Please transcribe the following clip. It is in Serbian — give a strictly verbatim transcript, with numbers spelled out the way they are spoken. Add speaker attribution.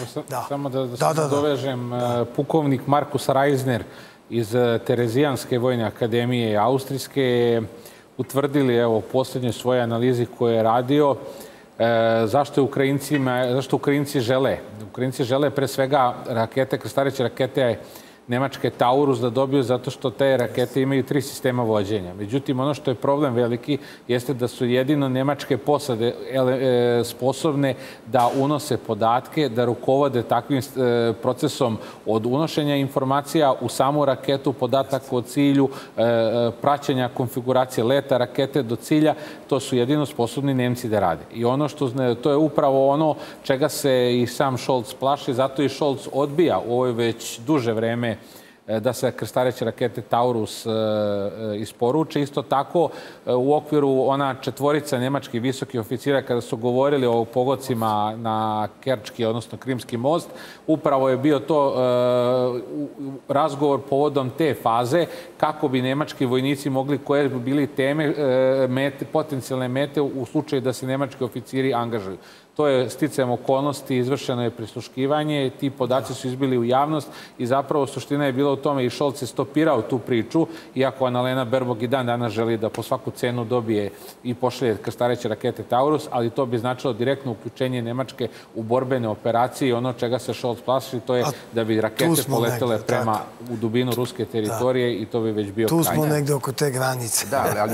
Speaker 1: samo da se dovežem. Pukovnik Markus Reisner iz Terezijanske vojne akademije Austrijske utvrdili u posljednjoj svojoj analizi koju je radio zašto Ukrajinci žele. Ukrajinci žele pre svega rakete, krstareće rakete Nemačke Taurus da dobiju zato što te rakete imaju tri sistema vođenja. Međutim, ono što je problem veliki jeste da su jedino nemačke posade sposobne da unose podatke, da rukovode takvim procesom od unošenja informacija u samu raketu, podataka o cilju, praćenja konfiguracije leta rakete do cilja. To su jedino sposobni Nemci da rade. I ono što, to je upravo ono čega se i sam Scholz plaši, zato i Scholz odbija u ovoj već duže vreme da se krstareće rakete Taurus isporuče. Isto tako, u okviru ona četvorica nemačkih visokih oficira kada su govorili o pogodcima na Kerčki, odnosno Krimski most, upravo je bio to razgovor povodom te faze kako bi nemački vojnici mogli, koje bi bili teme, potencijalne mete u slučaju da se nemački oficiri angažuju. To je sticajem okolnosti, izvršeno je prisluškivanje, ti podaci su izbili u javnost i zapravo suština je bila u tome i Scholz je stopirao tu priču, iako Annalena Baerbock i dan danas želi da po svaku cenu dobije i pošalje krstareće rakete Taurus, ali to bi značilo direktno uključenje Nemačke u borbene operacije i ono čega se Scholz plaši, to je da bi rakete poletele prema u dubinu ruske teritorije i to bi već bio kraj.
Speaker 2: Tu smo negde oko te granice.